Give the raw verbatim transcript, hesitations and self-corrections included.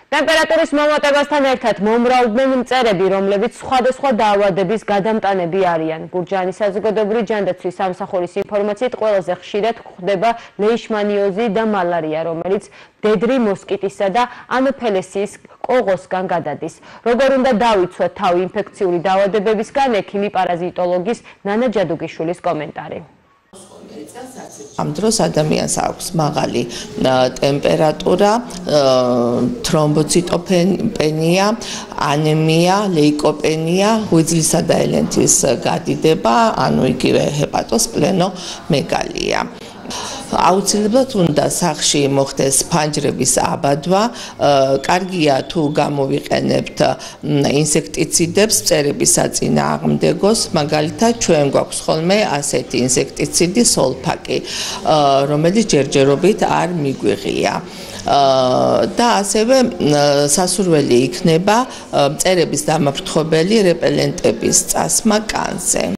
ტემპერატურის მომატებასთან ერთად მომრავლდნენ მწერები, რომლებიც სხვადასხვა დაავადების გადამტანები არიან. გურჯაანის საზოგადოებრივი ჯანდაცვის სამსახურის ინფორმაციით ყველაზე ხშირად გვხვდება ლეიშმანიოზი და მალარია, რომელიც მდედრი მოსკიტისა და ანოფელესიის კოღოსგან გადადის. როგორ უნდა დავიცვათ თავი ინფექციური დაავადებებისგან, ექიმი პარაზიტოლოგის ნანა ჯადუგიშვილის კომენტარი. Am დროს ადამიანს აქვს მაღალი ტემპერატურა, თრომბოციტოპენია, ანემია, ლეიკოპენია, ღვიძლისა და ელენთის გადიდება, ანუ იგივე ჰეპატოსპლენომეგალია. აუცილებლად უნდა სახლში მოხდეს ფანჯრების აბადვა, კარგია თუ გამოვიყენებთ ინსექტიციდებს მწერების საწინააღმდეგოს, მაგალითად ჩვენ გვაქვს ხოლმე ასეთი ინსექტიციდი სოლფაკი, რომელიც ჯერჯერობით არ მიგვიღია. და ასევე სასურველი იქნება მწერების დამაფრთხობელი რეპელენტების წასმა კანზე.